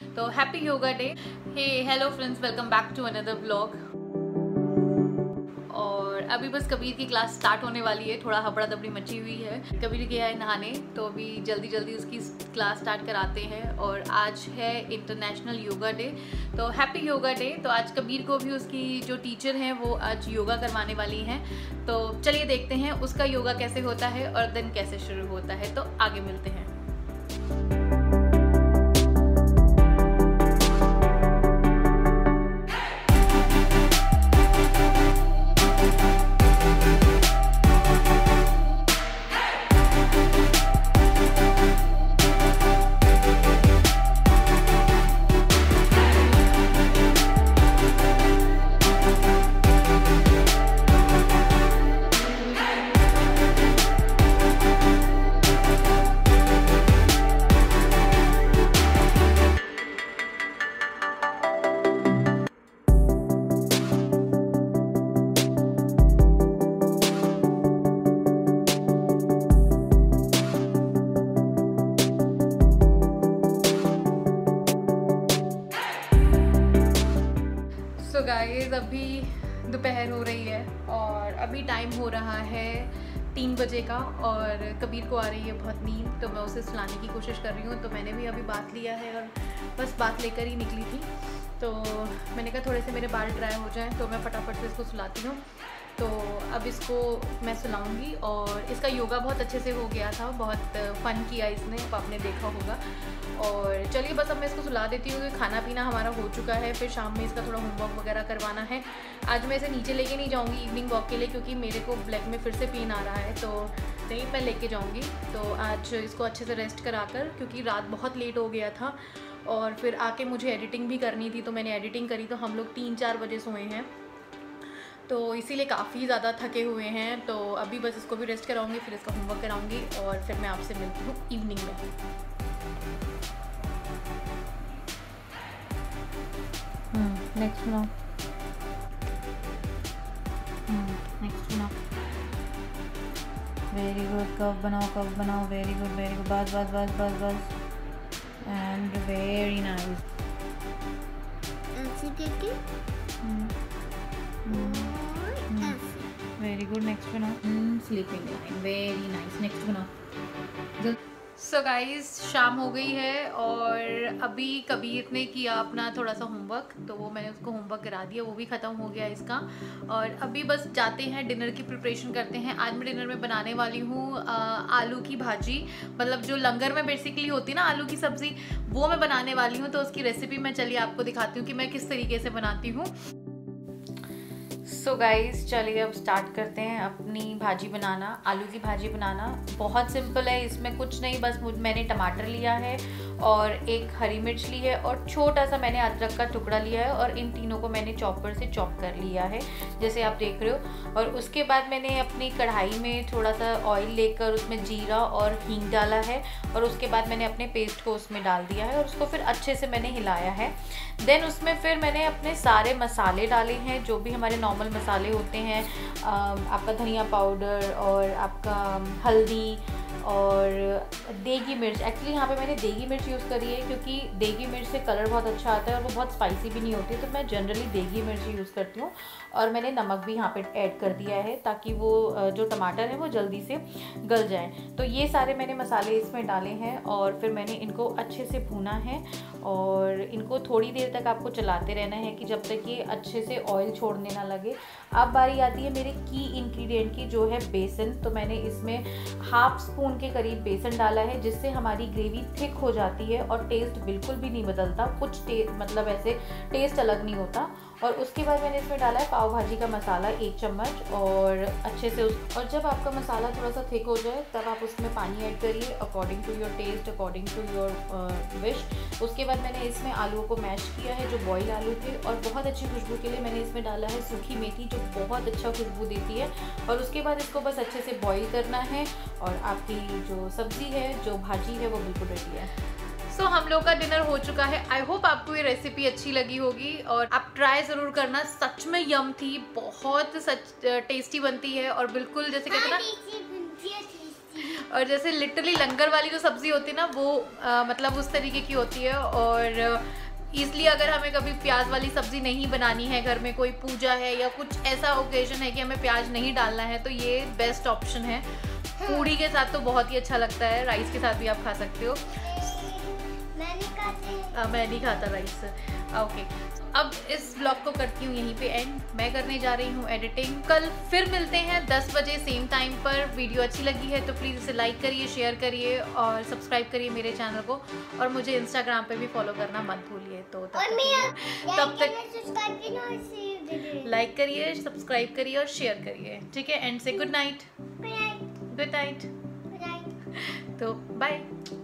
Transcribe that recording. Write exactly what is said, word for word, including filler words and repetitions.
तो happy yoga day. Hey hello friends, welcome back to another vlog. और अभी बस कबीर की क्लास स्टार्ट होने वाली है, थोड़ा हबड़ा दबड़ी मची हुई है। कबीर गया है नहाने, तो अभी जल्दी जल्दी उसकी क्लास स्टार्ट कराते हैं। और आज है इंटरनेशनल योगा डे, तो हैप्पी योगा डे। तो आज कबीर को भी उसकी जो टीचर हैं वो आज योगा करवाने वाली हैं। तो चलिए देखते हैं उसका योगा कैसे होता है और दिन कैसे शुरू होता है। तो आगे मिलते हैं। सो गाइस, अभी दोपहर हो रही है और अभी टाइम हो रहा है तीन बजे का। और कबीर को आ रही है बहुत नींद, तो मैं उसे सुलाने की कोशिश कर रही हूँ। तो मैंने भी अभी बात लिया है और बस बात लेकर ही निकली थी। तो मैंने कहा थोड़े से मेरे बाल ड्राई हो जाएं तो मैं फटाफट से इसको सुलाती हूँ। तो अब इसको मैं सुलाऊंगी। और इसका योगा बहुत अच्छे से हो गया था, बहुत फन किया इसने, आपने देखा होगा। और चलिए बस अब मैं इसको सुला देती हूँ। खाना पीना हमारा हो चुका है, फिर शाम में इसका थोड़ा होमवर्क वगैरह करवाना है। आज मैं इसे नीचे लेके नहीं जाऊँगी इवनिंग वॉक के लिए, क्योंकि मेरे को ब्लैक में फिर से पेन आ रहा है, तो नहीं मैं लेके जाऊँगी। तो आज इसको अच्छे से रेस्ट कराकर, क्योंकि रात बहुत लेट हो गया था और फिर आके मुझे एडिटिंग भी करनी थी, तो मैंने एडिटिंग करी। तो हम लोग तीन चार बजे सोए हैं, तो इसीलिए काफ़ी ज़्यादा थके हुए हैं। तो अभी बस इसको भी रेस्ट कराऊंगी, फिर इसका होमवर्क कराऊंगी और फिर मैं आपसे मिलती हूँ इवनिंग में। नेक्स्ट बनाओ, नेक्स्ट बनाओ। वेरी गुड, कब बनाओ कब बनाओ। वेरी गुड वेरी गुड, बस बस बस बस बस। And very nice. Very good, next बनाओ। Sleeping line, very nice. Next बनाओ। सो गाइस, शाम हो गई है और अभी कबीर ने किया अपना थोड़ा सा होमवर्क, तो वो मैंने उसको होमवर्क करा दिया, वो भी ख़त्म हो गया इसका। और अभी बस जाते हैं डिनर की प्रिपरेशन करते हैं। आज मैं डिनर में बनाने वाली हूँ आलू की भाजी, मतलब जो लंगर में बेसिकली होती है ना आलू की सब्ज़ी, वो मैं बनाने वाली हूँ। तो उसकी रेसिपी मैं चलिए आपको दिखाती हूँ कि मैं किस तरीके से बनाती हूँ। सो गाइस, चलिए अब स्टार्ट करते हैं अपनी भाजी बनाना। आलू की भाजी बनाना बहुत सिंपल है, इसमें कुछ नहीं, बस मैंने टमाटर लिया है और एक हरी मिर्च ली है और छोटा सा मैंने अदरक का टुकड़ा लिया है और इन तीनों को मैंने चॉपर से चॉप कर लिया है, जैसे आप देख रहे हो। और उसके बाद मैंने अपनी कढ़ाई में थोड़ा सा ऑयल लेकर उसमें जीरा और हींग डाला है और उसके बाद मैंने अपने पेस्ट को उसमें डाल दिया है और उसको फिर अच्छे से मैंने हिलाया है। देन उसमें फिर मैंने अपने सारे मसाले डाले हैं, जो भी हमारे नॉर्मल मसाले होते हैं, आपका धनिया पाउडर और आपका हल्दी और देगी मिर्च। एक्चुअली यहाँ पे मैंने देगी मिर्च यूज़ करी है, क्योंकि देगी मिर्च से कलर बहुत अच्छा आता है और वो बहुत स्पाइसी भी नहीं होती, तो मैं जनरली देगी मिर्च यूज़ करती हूँ। और मैंने नमक भी यहाँ पे ऐड कर दिया है, ताकि वो जो टमाटर है वो जल्दी से गल जाए। तो ये सारे मैंने मसाले इसमें डाले हैं और फिर मैंने इनको अच्छे से भूना है और इनको थोड़ी देर तक आपको चलाते रहना है, कि जब तक ये अच्छे से ऑयल छोड़ने ना लगे। अब बारी आती है मेरे की इंग्रेडिएंट की, जो है बेसन। तो मैंने इसमें हाफ स्पून के करीब बेसन डाला है, जिससे हमारी ग्रेवी थिक हो जाती है और टेस्ट बिल्कुल भी नहीं बदलता, कुछ टेस्ट मतलब ऐसे टेस्ट अलग नहीं होता। और उसके बाद मैंने इसमें डाला है पाव भाजी का मसाला एक चम्मच और अच्छे से उस और जब आपका मसाला थोड़ा सा थिक हो जाए तब आप उसमें पानी ऐड करिए according to your taste, according to your wish. उसके बाद मैंने इसमें आलूओं को मैश किया है, जो बॉयल आलू थे। और बहुत अच्छी खुशबू के लिए मैंने इसमें डाला है सूखी मेथी, जो बहुत अच्छा खुशबू देती है। और उसके बाद इसको बस अच्छे से बॉईल करना है और आपकी जो सब्ज़ी है, जो भाजी है, वो बिल्कुल रेडी है। सो so, हम लोग का डिनर हो चुका है। आई होप आपको ये रेसिपी अच्छी लगी होगी और आप ट्राई ज़रूर करना। सच में यम थी, बहुत सच टेस्टी बनती है और बिल्कुल जैसे कहते हैं ना, और जैसे लिटरली लंगर वाली जो सब्ज़ी होती है ना वो आ, मतलब उस तरीके की होती है। और इसलिए अगर हमें कभी प्याज वाली सब्ज़ी नहीं बनानी है, घर में कोई पूजा है या कुछ ऐसा ओकेजन है कि हमें प्याज नहीं डालना है, तो ये बेस्ट ऑप्शन है। पूड़ी के साथ तो बहुत ही अच्छा लगता है, राइस के साथ भी आप खा सकते हो। मैं नहीं खाती। आ, मैं नहीं खाता राइस। ओके, अब इस ब्लॉग को करती हूँ यहीं पे एंड। मैं करने जा रही हूँ एडिटिंग। कल फिर मिलते हैं दस बजे सेम टाइम पर। वीडियो अच्छी लगी है तो प्लीज़ इसे लाइक करिए, शेयर करिए और सब्सक्राइब करिए मेरे चैनल को। और मुझे इंस्टाग्राम पे भी फॉलो करना मत भूलिए। तो तब तक तब तक लाइक करिए, सब्सक्राइब करिए और शेयर करिए, ठीक है। And say good night. Good night. तो बाय।